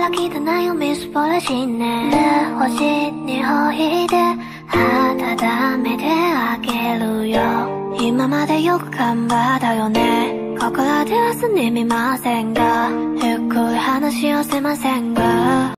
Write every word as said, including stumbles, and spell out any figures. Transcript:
ら汚いをみすぼらしねで星にほいで温めてあげるよ。今までよく頑張ったよね。ここらではすみませんが、ゆっくり話をせませんが